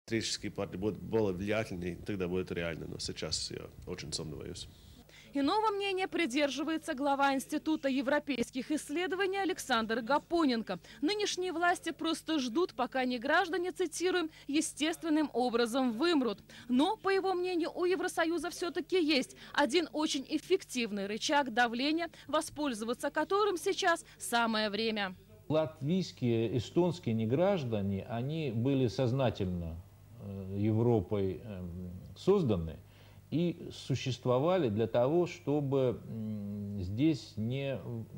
исторические партии будут более влиятельны, тогда будет реально. Но сейчас я очень сомневаюсь. Иного мнения придерживается глава Института европейских исследований Александр Гапоненко. Нынешние власти просто ждут, пока не граждане, цитируем, естественным образом вымрут. Но, по его мнению, у Евросоюза все-таки есть один очень эффективный рычаг давления, воспользоваться которым сейчас самое время. Латвийские, эстонские неграждане, они были сознательно Европой созданы и существовали для того, чтобы здесь не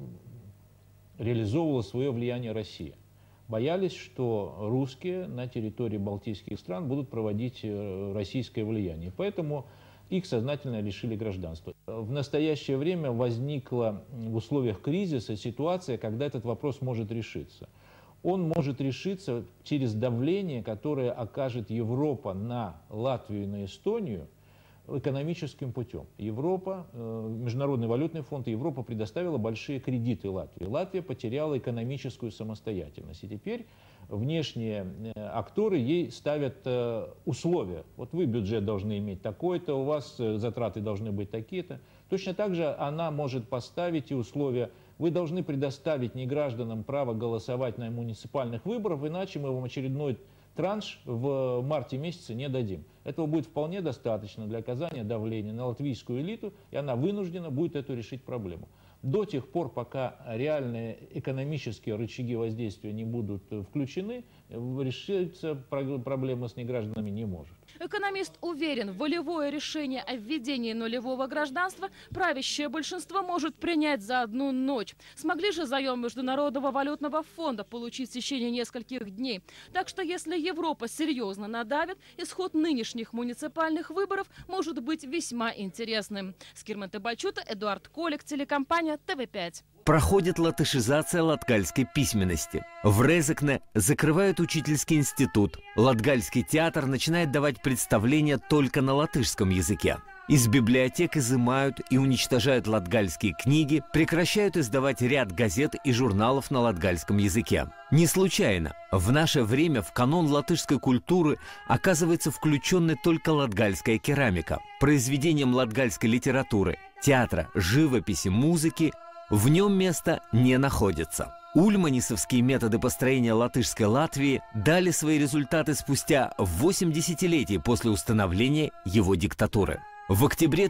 реализовывала свое влияние Россия. Боялись, что русские на территории балтийских стран будут проводить российское влияние. Поэтому их сознательно лишили гражданства. В настоящее время возникла в условиях кризиса ситуация, когда этот вопрос может решиться. Он может решиться через давление, которое окажет Европа на Латвию и на Эстонию, экономическим путем. Европа, Международный валютный фонд, Европа предоставила большие кредиты Латвии. Латвия потеряла экономическую самостоятельность. И теперь внешние акторы ей ставят условия. Вот вы бюджет должны иметь такой-то, у вас затраты должны быть такие-то. Точно так же она может поставить и условия: вы должны предоставить негражданам право голосовать на муниципальных выборах, иначе мы вам очередной транш в марте месяце не дадим. Этого будет вполне достаточно для оказания давления на латвийскую элиту, и она вынуждена будет эту решить проблему. До тех пор, пока реальные экономические рычаги воздействия не будут включены, решиться проблема с негражданами не может. Экономист уверен, волевое решение о введении нулевого гражданства правящее большинство может принять за одну ночь. Смогли же заем Международного валютного фонда получить в течение нескольких дней. Так что если Европа серьезно надавит, исход нынешних муниципальных выборов может быть весьма интересным. Скирмен Тебальчута, Эдуард Колик, телекомпания ТВ5. Проходит латышизация латгальской письменности. В Резекне закрывают учительский институт. Латгальский театр начинает давать представления только на латышском языке. Из библиотек изымают и уничтожают латгальские книги, прекращают издавать ряд газет и журналов на латгальском языке. Не случайно в наше время в канон латышской культуры оказывается включенной только латгальская керамика. Произведениям латгальской литературы, театра, живописи, музыки в нем места не находится. Ульманисовские методы построения латышской Латвии дали свои результаты спустя 8 десятилетий после установления его диктатуры. В октябре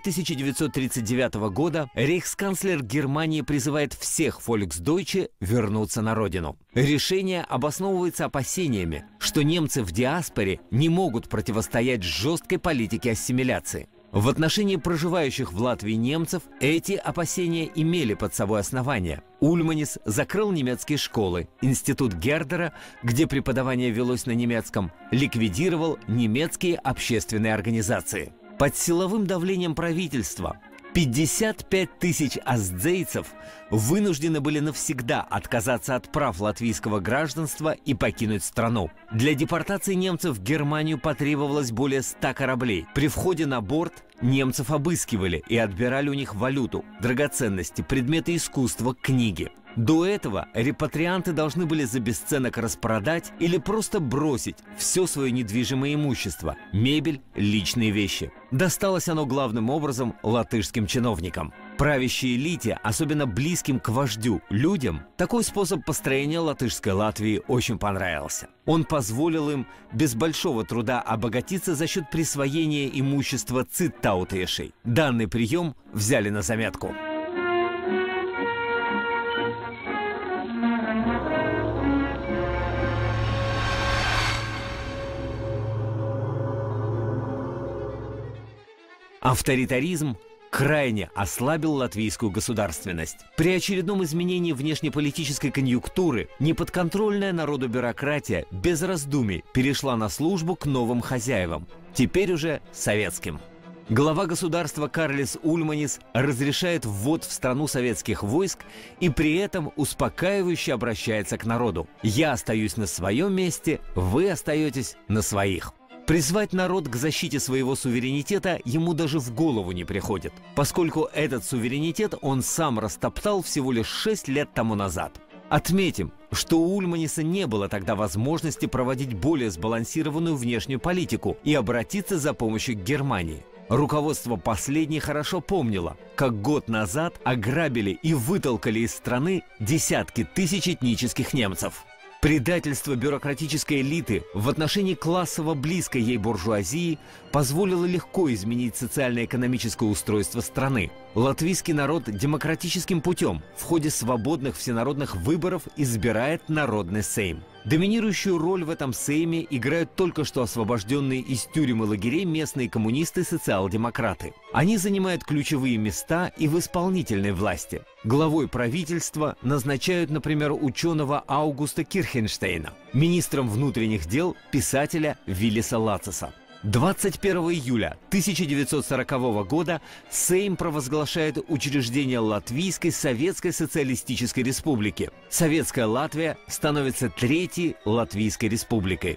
1939 года рейхсканцлер Германии призывает всех фольксдойче вернуться на родину. Решение обосновывается опасениями, что немцы в диаспоре не могут противостоять жесткой политике ассимиляции. В отношении проживающих в Латвии немцев эти опасения имели под собой основания. Ульманис закрыл немецкие школы, институт Гердера, где преподавание велось на немецком, ликвидировал немецкие общественные организации. Под силовым давлением правительства 55 тысяч аздзейцев вынуждены были навсегда отказаться от прав латвийского гражданства и покинуть страну. Для депортации немцев в Германию потребовалось более 100 кораблей. При входе на борт немцев обыскивали и отбирали у них валюту, драгоценности, предметы искусства, книги. До этого репатрианты должны были за бесценок распродать или просто бросить все свое недвижимое имущество, мебель, личные вещи. Досталось оно главным образом латышским чиновникам. Правящей элите, особенно близким к вождю людям, такой способ построения латышской Латвии очень понравился. Он позволил им без большого труда обогатиться за счет присвоения имущества циттаутешей. Данный прием взяли на заметку. Авторитаризм крайне ослабил латвийскую государственность. При очередном изменении внешнеполитической конъюнктуры неподконтрольная народу бюрократия без раздумий перешла на службу к новым хозяевам, теперь уже советским. Глава государства Карлис Ульманис разрешает ввод в страну советских войск и при этом успокаивающе обращается к народу. «Я остаюсь на своем месте, вы остаетесь на своих». Призвать народ к защите своего суверенитета ему даже в голову не приходит, поскольку этот суверенитет он сам растоптал всего лишь 6 лет тому назад. Отметим, что у Ульманиса не было тогда возможности проводить более сбалансированную внешнюю политику и обратиться за помощью к Германии. Руководство последней хорошо помнило, как год назад ограбили и вытолкали из страны десятки тысяч этнических немцев. Предательство бюрократической элиты в отношении классово близкой ей буржуазии позволило легко изменить социально-экономическое устройство страны. Латвийский народ демократическим путем в ходе свободных всенародных выборов избирает Народный Сейм. Доминирующую роль в этом Сейме играют только что освобожденные из тюрем и лагерей местные коммунисты и социал-демократы. Они занимают ключевые места и в исполнительной власти. Главой правительства назначают, например, ученого Аугуста Кирхенштейна, министром внутренних дел писателя Виллиса Лацеса. 21 июля 1940 года Сейм провозглашает учреждение Латвийской Советской Социалистической Республики. Советская Латвия становится третьей Латвийской республикой.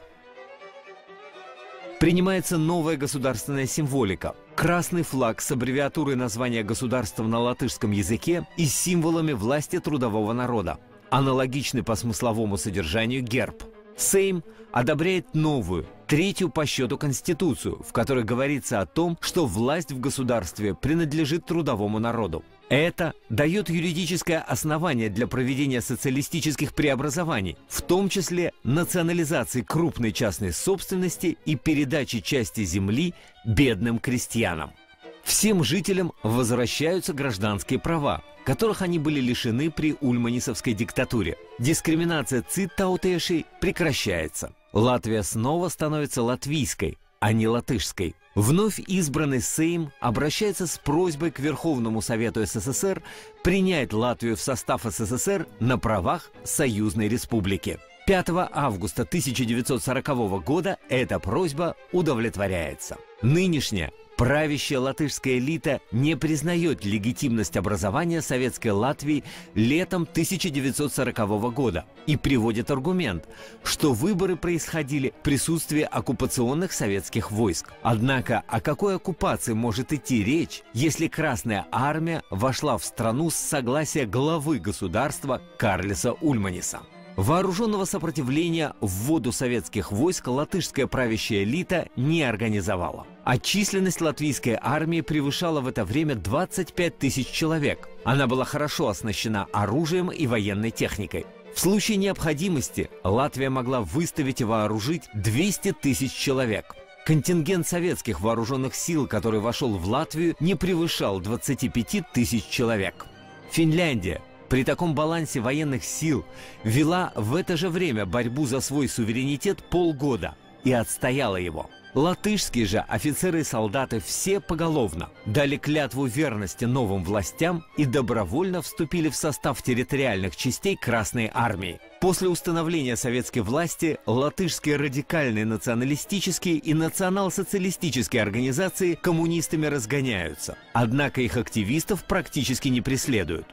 Принимается новая государственная символика. Красный флаг с аббревиатурой названия государства на латышском языке и символами власти трудового народа. Аналогичный по смысловому содержанию герб. Сейм одобряет новую, третью по счету Конституцию, в которой говорится о том, что власть в государстве принадлежит трудовому народу. Это дает юридическое основание для проведения социалистических преобразований, в том числе национализации крупной частной собственности и передачи части земли бедным крестьянам. Всем жителям возвращаются гражданские права, которых они были лишены при ульманисовской диктатуре. Дискриминация циттаутешей прекращается. Латвия снова становится латвийской, а не латышской. Вновь избранный Сейм обращается с просьбой к Верховному Совету СССР принять Латвию в состав СССР на правах союзной республики. 5 августа 1940 года эта просьба удовлетворяется. Нынешняя правящая латышская элита не признает легитимность образования Советской Латвии летом 1940 года и приводит аргумент, что выборы происходили в присутствии оккупационных советских войск. Однако о какой оккупации может идти речь, если Красная Армия вошла в страну с согласия главы государства Карлиса Ульманиса? Вооруженного сопротивления вводу советских войск латышская правящая элита не организовала. А численность латвийской армии превышала в это время 25 тысяч человек. Она была хорошо оснащена оружием и военной техникой. В случае необходимости Латвия могла выставить и вооружить 200 тысяч человек. Контингент советских вооруженных сил, который вошел в Латвию, не превышал 25 тысяч человек. Финляндия при таком балансе военных сил вела в это же время борьбу за свой суверенитет полгода и отстояла его. Латышские же офицеры и солдаты все поголовно дали клятву верности новым властям и добровольно вступили в состав территориальных частей Красной Армии. После установления советской власти латышские радикальные националистические и национал-социалистические организации коммунистами разгоняются, однако их активистов практически не преследуют.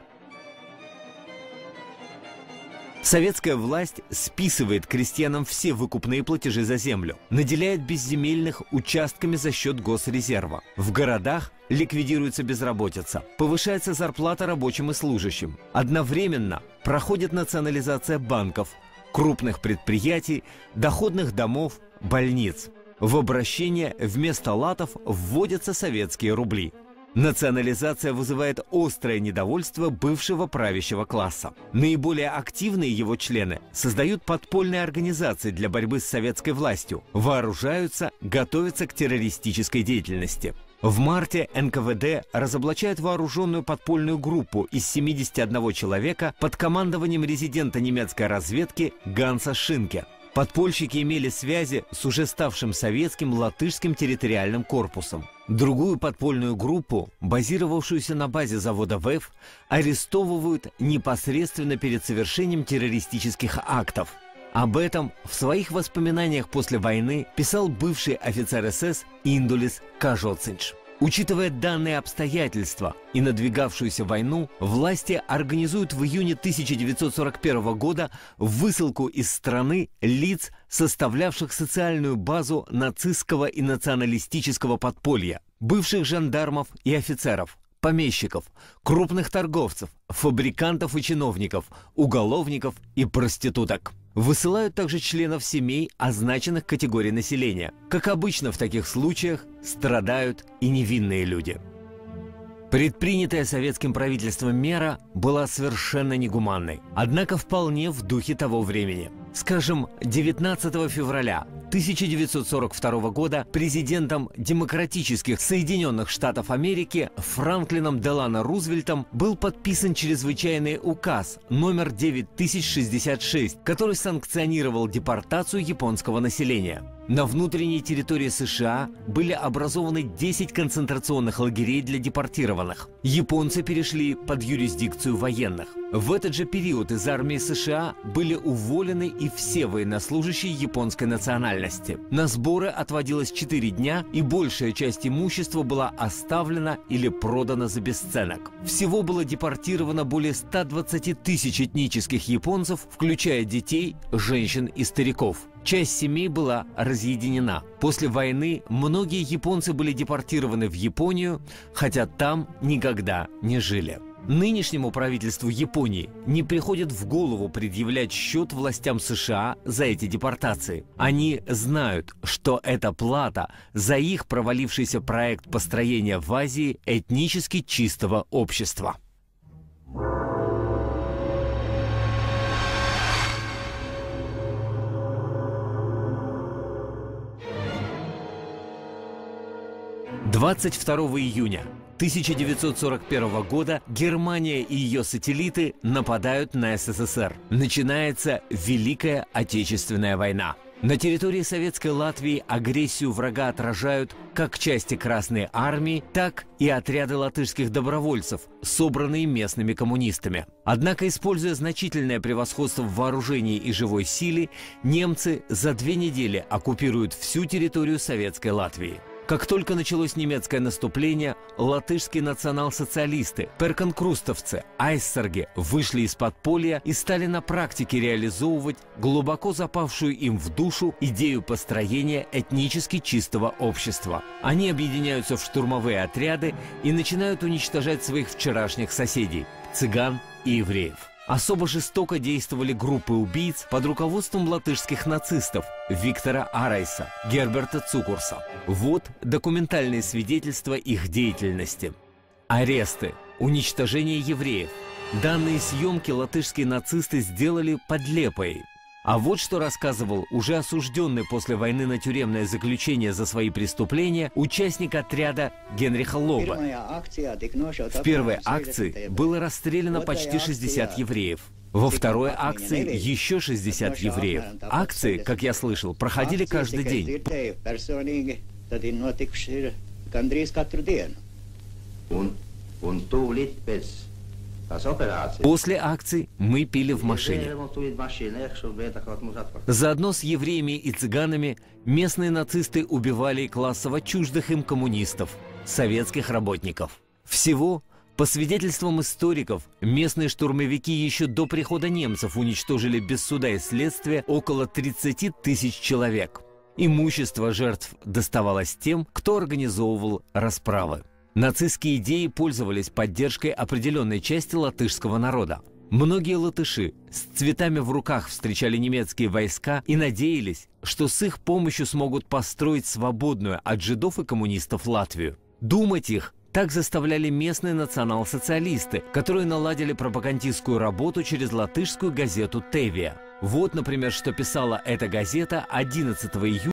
Советская власть списывает крестьянам все выкупные платежи за землю, наделяет безземельных участками за счет госрезерва. В городах ликвидируется безработица, повышается зарплата рабочим и служащим. Одновременно проходит национализация банков, крупных предприятий, доходных домов, больниц. В обращение вместо латов вводятся советские рубли. Национализация вызывает острое недовольство бывшего правящего класса. Наиболее активные его члены создают подпольные организации для борьбы с советской властью, вооружаются, готовятся к террористической деятельности. В марте НКВД разоблачает вооруженную подпольную группу из 71 человека под командованием резидента немецкой разведки Ганса Шинке. Подпольщики имели связи с уже ставшим советским латышским территориальным корпусом. Другую подпольную группу, базировавшуюся на базе завода ВЭФ, арестовывают непосредственно перед совершением террористических актов. Об этом в своих воспоминаниях после войны писал бывший офицер СС Индулис Кажоцинш. Учитывая данные обстоятельства и надвигавшуюся войну, власти организуют в июне 1941 года высылку из страны лиц, составлявших социальную базу нацистского и националистического подполья, бывших жандармов и офицеров, помещиков, крупных торговцев, фабрикантов и чиновников, уголовников и проституток. Высылают также членов семей означенных категорий населения. Как обычно в таких случаях, страдают и невинные люди. Предпринятая советским правительством мера была совершенно негуманной, однако вполне в духе того времени. Скажем, 19 февраля 1942 года президентом Демократических Соединенных Штатов Америки Франклином Делано Рузвельтом был подписан чрезвычайный указ номер 9066, который санкционировал депортацию японского населения. На внутренней территории США были образованы 10 концентрационных лагерей для депортированных. Японцы перешли под юрисдикцию военных. В этот же период из армии США были уволены и все военнослужащие японской национальности. На сборы отводилось 4 дня, и большая часть имущества была оставлена или продана за бесценок. Всего было депортировано более 120 тысяч этнических японцев, включая детей, женщин и стариков. Часть семей была разъединена. После войны многие японцы были депортированы в Японию, хотя там никогда не жили. Нынешнему правительству Японии не приходит в голову предъявлять счет властям США за эти депортации. Они знают, что это плата за их провалившийся проект построения в Азии этнически чистого общества. «22 июня 1941 года Германия и ее сателлиты нападают на СССР. Начинается Великая Отечественная война. На территории Советской Латвии агрессию врага отражают как части Красной Армии, так и отряды латышских добровольцев, собранные местными коммунистами. Однако, используя значительное превосходство в вооружении и живой силе, немцы за 2 недели оккупируют всю территорию Советской Латвии. Как только началось немецкое наступление, латышские национал-социалисты, перконкрустовцы, айссерги вышли из подполья и стали на практике реализовывать глубоко запавшую им в душу идею построения этнически чистого общества. Они объединяются в штурмовые отряды и начинают уничтожать своих вчерашних соседей – цыган и евреев. Особо жестоко действовали группы убийц под руководством латышских нацистов Виктора Арайса, Герберта Цукурса. Вот документальные свидетельства их деятельности. Аресты, уничтожение евреев. Данные съемки латышские нацисты сделали под Лепой. А вот что рассказывал уже осужденный после войны на тюремное заключение за свои преступления участник отряда Генриха Лоба. В первой акции было расстреляно почти 60 евреев. Во второй акции еще 60 евреев. Акции, как я слышал, проходили каждый день. После акций мы пили в машине. Заодно с евреями и цыганами местные нацисты убивали классово чуждых им коммунистов, советских работников. Всего, по свидетельствам историков, местные штурмовики еще до прихода немцев уничтожили без суда и следствия около 30 тысяч человек. Имущество жертв доставалось тем, кто организовывал расправы. Нацистские идеи пользовались поддержкой определенной части латышского народа. Многие латыши с цветами в руках встречали немецкие войска и надеялись, что с их помощью смогут построить свободную от жидов и коммунистов Латвию. Думать их так заставляли местные национал-социалисты, которые наладили пропагандистскую работу через латышскую газету «Тевия». Вот, например, что писала эта газета 11 июля